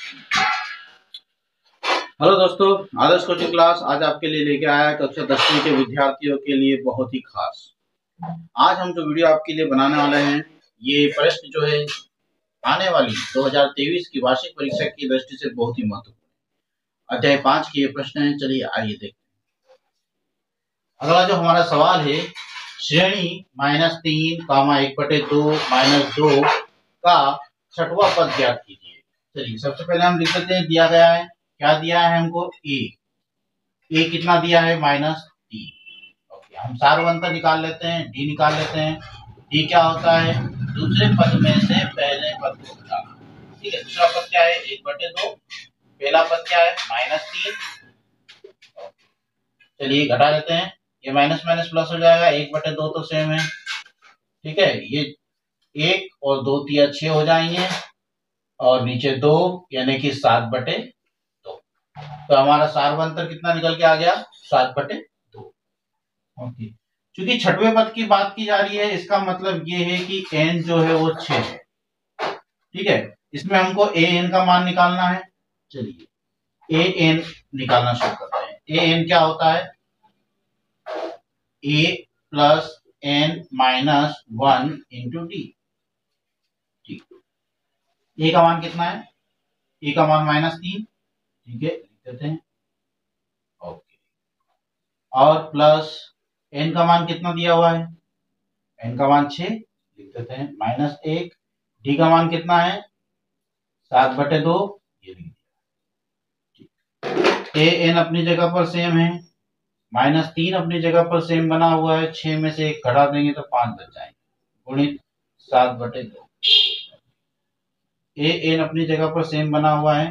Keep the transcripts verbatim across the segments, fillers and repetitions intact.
Hello दोस्तों, आदर्श coaching class आज आपके लिए लेके आया है कक्षा दसवीं के विद्यार्थियों के लिए बहुत ही खास। आज हम जो वीडियो आपके लिए बनाने वाले हैं, ये प्रश्न जो है आने वाली दो हज़ार तेईस की वार्षिक परीक्षा की दृष्टि से बहुत ही महत्वपूर्ण अध्याय पांच के ये प्रश्न है। चलिए आइए देखते हैं। अगला जो हमारा सवाल है, श्रेणी माइनस तीन कामा एक बटे दो माइनस दो का छठवां पद ज्ञात कीजिए। चलिए सबसे पहले हम लिख लेते हैं, दिया गया है, क्या दिया है हमको, ए ए कितना दिया है, माइनस तीन। ओके, हम सार्वंतर निकाल लेते हैं, डी निकाल लेते हैं। डी क्या होता है, दूसरे पद में से पहले पद को घटाना। ठीक है, दूसरा पद क्या है, एक बटे दो, पहला पद क्या है, माइनस तीन। चलिए घटा लेते हैं, ये माइनस माइनस प्लस हो जाएगा, एक बटे दो तो सेम है। ठीक है, ये एक और दो तिया छह हो जाएंगे और नीचे दो यानी कि सात बटे दो। तो हमारा सार्वंतर कितना निकल के आ गया, सात बटे दो। ओके, क्योंकि छठवें पद की बात की जा रही है, इसका मतलब ये है कि एन जो है वो छह है। ठीक है, इसमें हमको ए एन का मान निकालना है। चलिए ए एन निकालना शुरू करते हैं। ए एन क्या होता है, a plus n minus one into d. ठीक, ए का मान कितना है, ए का मान माइनस तीन। ठीक है, लिख देते हैं। ओके, और प्लस एन का मान कितना दिया हुआ है, एन का मान छह, लिख देते हैं, माइनस एक। डी का मान कितना है, सात बटे दो, ये लिख दिया। ए एन अपनी जगह पर सेम है, माइनस तीन अपनी जगह पर सेम बना हुआ है, छह में से एक घटा देंगे तो पांच बच जाएंगे, गुणित सात बटे दो। ए एन अपनी जगह पर सेम बना हुआ है।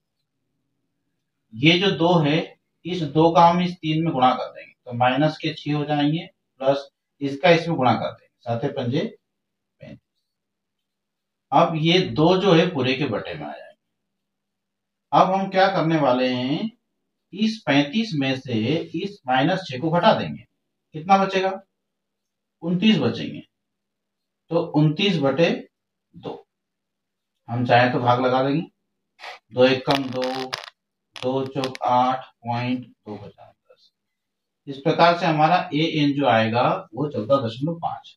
ये जो दो है, इस दो का हम इस तीन में गुणा कर देंगे तो माइनस के छह हो जाएंगे, प्लस इसका इसमें गुणा कर देंगे, सात पंजे पैंतीस। अब ये दो जो है पूरे के बटे में आ जाएंगे। अब हम क्या करने वाले हैं, इस पैंतीस में से इस माइनस छह को घटा देंगे, कितना बचेगा, उनतीस बचेंगे। तो उनतीस बटे दो, हम चाहे तो भाग लगा देंगे, दो एक कम दो, दो चौक आठ, पॉइंट दो बचा दस। इस प्रकार से हमारा ए एन जो आएगा वो चौदह दशमलव पांच।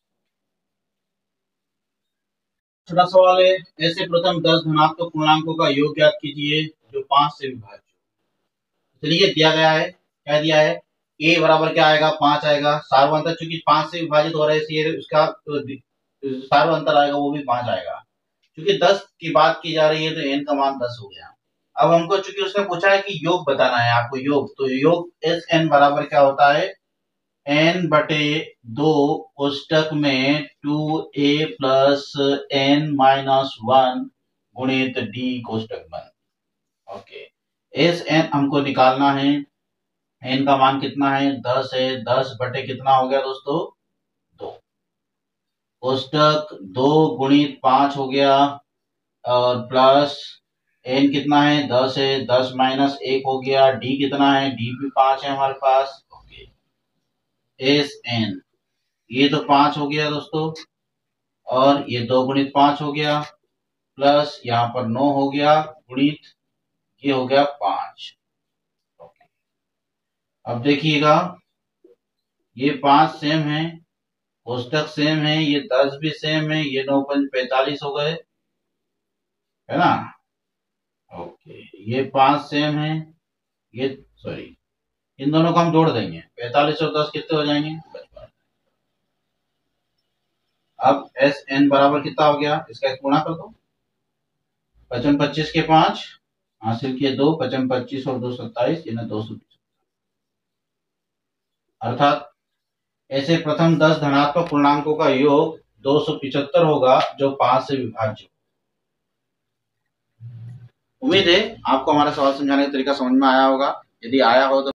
छोटा सवाल है, ऐसे प्रथम दस धनात्मक पूर्णांकों का योग ज्ञात कीजिए जो पांच से विभाज्य। चलिए दिया गया है, क्या दिया है, ए बराबर क्या आएगा, पांच आएगा। सार्वंतर चूंकि पांच से विभाजित हो रहा है इसलिए उसका सार्वंतर आएगा वो भी पांच आएगा। क्योंकि दस की बात की जा रही है तो एन का मान दस हो गया। अब हमको चूंकि उसने पूछा है कि योग बताना है आपको, योग, तो योग एस एन बराबर क्या होता है, एन बटे दो कोष्टक में two a plus n minus one गुणित डी कोष्टक बंद। ओके, एस एन हमको निकालना है, एन का मान कितना है, दस है, दस बटे कितना हो गया दोस्तों, दो, कोष्टक दो गुणित पांच हो गया, और प्लस एन कितना है, दस है, दस माइनस एक हो गया, डी कितना है, डी भी पांच है हमारे पास। ओके, एस एन ये तो पांच हो गया दोस्तों, और ये दो गुणित पांच हो गया, प्लस यहाँ पर नौ हो गया, गुणित ये हो गया पांच। ओके, अब देखिएगा ये पांच सेम है, कोष्टक सेम है, ये दस भी सेम है, ये नौ पंच पैंतालीस हो गए, है ना। ओके, ये पांच सेम है, ये सॉरी इन दोनों को हम जोड़ देंगे, पैंतालीस और दस कितने हो जाएंगे, पचपन। अब एस एन बराबर कितना हो गया, इसका गुणा कर दो, पचपन पच्चीस के पांच हासिल किए दो, पचपन पच्चीस और दो सत्ताईस, यानी दो सौ बीस। अर्थात ऐसे प्रथम दस धनात्मक पूर्णांकों का योग दो सौ पिछहत्तर होगा जो पांच से विभाज्य। उम्मीद है आपको हमारा सवाल समझाने का तरीका समझ में आया होगा। यदि आया हो तो